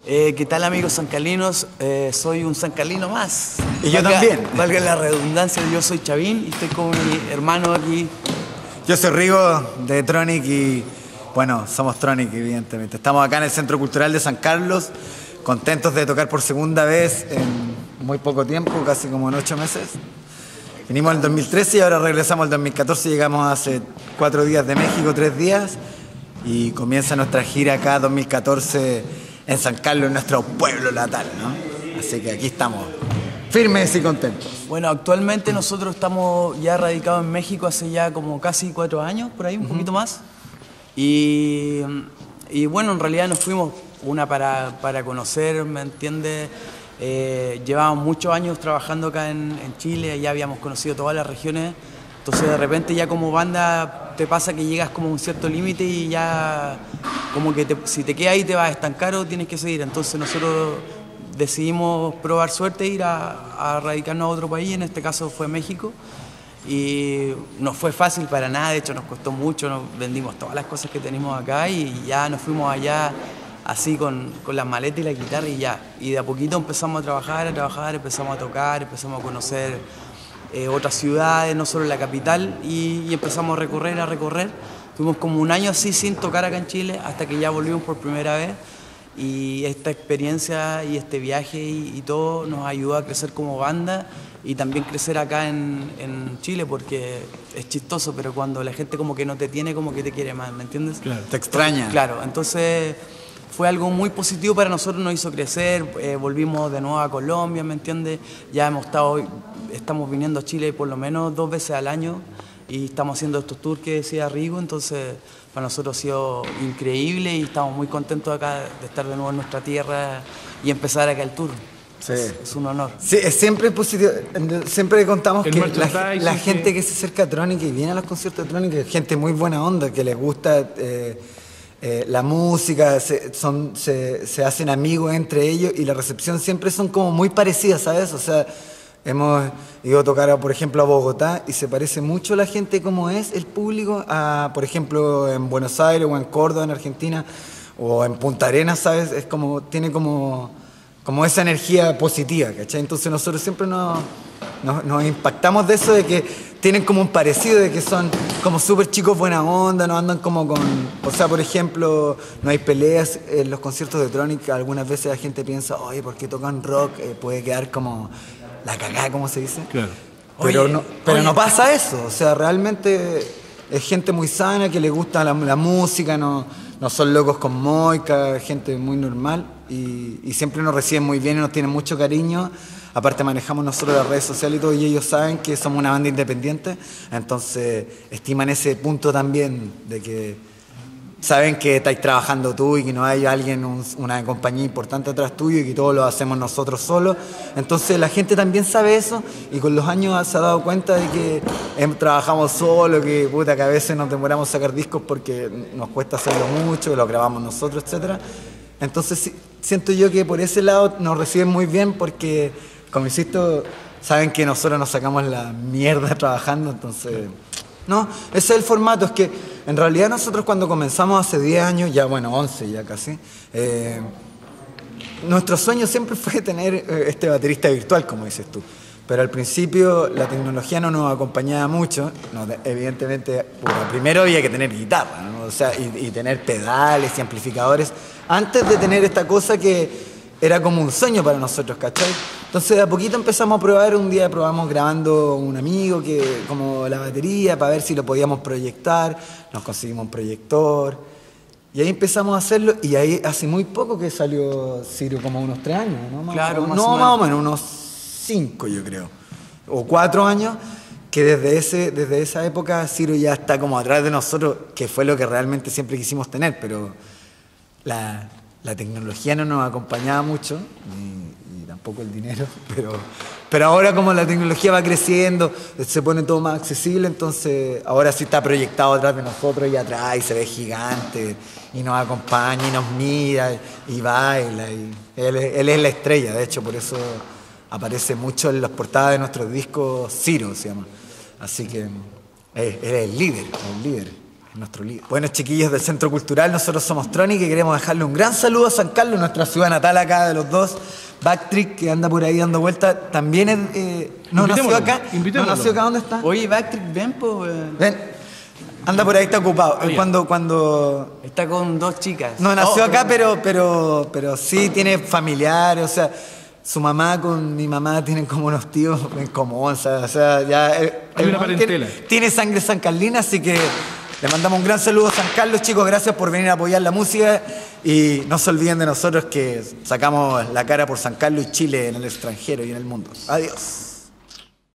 ¿Qué tal, amigos sancalinos? Soy un sancalino más. Y yo también. Valga la redundancia, yo soy Chavín y estoy con mi hermano aquí. Yo soy Rigo de Tronic y, bueno, somos Tronic, evidentemente. Estamos acá en el Centro Cultural de San Carlos, contentos de tocar por segunda vez en muy poco tiempo, casi como en 8 meses. Vinimos en el 2013 y ahora regresamos al 2014. Llegamos hace 4 días de México, 3 días, y comienza nuestra gira acá 2014 en San Carlos, en nuestro pueblo natal, ¿no? Así que aquí estamos, firmes y contentos. Bueno, actualmente nosotros estamos ya radicados en México hace ya como casi 4 años, por ahí, un poquito más. Y bueno, en realidad nos fuimos para conocer, ¿me entiendes? Llevábamos muchos años trabajando acá en Chile, ya habíamos conocido todas las regiones. Entonces de repente ya como banda te pasa que llegas como a un cierto límite y ya como que si te quedas ahí te vas a estancar o tienes que seguir. Entonces nosotros decidimos probar suerte e ir a radicarnos a otro país, en este caso fue México. Y no fue fácil para nada, de hecho nos costó mucho, nos vendimos todas las cosas que tenemos acá y ya nos fuimos allá así con las maletas y la guitarra y ya. Y de a poquito empezamos a trabajar, empezamos a tocar, empezamos a conocer otras ciudades, no solo la capital, y empezamos a recorrer. Tuvimos como un año así sin tocar acá en Chile, hasta que ya volvimos por primera vez, y esta experiencia y este viaje y todo nos ayudó a crecer como banda, y también crecer acá en Chile, porque es chistoso, pero cuando la gente como que no te tiene, como que te quiere más, ¿me entiendes? Claro, te extraña. Claro, entonces fue algo muy positivo para nosotros, nos hizo crecer, volvimos de nuevo a Colombia, ¿me entiendes? Ya estamos viniendo a Chile por lo menos 2 veces al año y estamos haciendo estos tours que decía Rigo, entonces para nosotros ha sido increíble y estamos muy contentos acá de estar de nuevo en nuestra tierra y empezar acá el tour. Sí. Es un honor. Sí, es siempre positivo. Siempre contamos que la gente que se acerca a Tronic y viene a los conciertos de Tronic es gente muy buena onda, que les gusta la música, se hacen amigos entre ellos y la recepción siempre son como muy parecidas, ¿sabes? O sea, hemos ido a tocar, por ejemplo, a Bogotá y se parece mucho la gente como es el público a, por ejemplo, en Buenos Aires o en Córdoba, en Argentina, o en Punta Arenas, ¿sabes? Es como, tiene como esa energía positiva, ¿cachai? Entonces nosotros siempre nos impactamos de eso, de que tienen como un parecido, de que son como súper chicos buena onda, no andan como con... O sea, por ejemplo, no hay peleas en los conciertos de Tronic. Algunas veces la gente piensa, oye, ¿por qué tocan rock? Puede quedar como la cagada, ¿cómo se dice? Claro. Pero no pasa eso, o sea, realmente es gente muy sana, que le gusta la música, no son locos con moica, gente muy normal y siempre nos reciben muy bien y nos tienen mucho cariño. Aparte manejamos nosotros las redes sociales y todo, y ellos saben que somos una banda independiente, entonces estiman ese punto también, de que saben que estáis trabajando tú y que no hay alguien, una compañía importante atrás tuyo y que todo lo hacemos nosotros solos. Entonces la gente también sabe eso y con los años se ha dado cuenta de que trabajamos solos, que puta, que a veces nos demoramos a sacar discos porque nos cuesta hacerlo mucho, que lo grabamos nosotros, etc. Entonces sí, siento yo que por ese lado nos reciben muy bien porque, como insisto, saben que nosotros nos sacamos la mierda trabajando, entonces... No, ese es el formato, es que en realidad nosotros cuando comenzamos hace 10 años, ya bueno, 11 ya casi, nuestro sueño siempre fue tener este baterista virtual, como dices tú. Pero al principio la tecnología no nos acompañaba mucho, evidentemente, primero había que tener guitarra, ¿no? O sea, y tener pedales y amplificadores, antes de tener esta cosa que era como un sueño para nosotros, ¿cachai? Entonces de a poquito empezamos a probar, un día probamos grabando un amigo como la batería para ver si lo podíamos proyectar, nos conseguimos un proyector y ahí empezamos a hacerlo y ahí hace muy poco que salió Ciro, como unos 3 años, ¿no? Claro, más o menos, unos 5 yo creo, o 4 años, que desde esa época Ciro ya está como atrás de nosotros, que fue lo que realmente siempre quisimos tener, pero la tecnología no nos acompañaba mucho, y tampoco el dinero, pero ahora como la tecnología va creciendo, se pone todo más accesible, entonces ahora sí está proyectado atrás de nosotros y atrás, y se ve gigante, y nos acompaña, y nos mira, y baila, y él es la estrella, de hecho, por eso aparece mucho en las portadas de nuestros discos, Ciro se llama, así que él es el líder, nuestro líder. Bueno, chiquillos del Centro Cultural, nosotros somos Tronic y queremos dejarle un gran saludo a San Carlos, nuestra ciudad natal acá de los dos. Backtrick, que anda por ahí dando vueltas, también es, no nació acá. No nació acá, ¿dónde está? Oye, Backtrick, ven, pues. Ven, anda por ahí, está ocupado. Cuando está con 2 chicas. No nació acá, pero sí tiene familiares, o sea, su mamá con mi mamá tienen como unos tíos en común, o sea, ya hay una parentela. Tiene sangre sancarlina, así que le mandamos un gran saludo a San Carlos, chicos, gracias por venir a apoyar la música y no se olviden de nosotros que sacamos la cara por San Carlos y Chile en el extranjero y en el mundo. Adiós.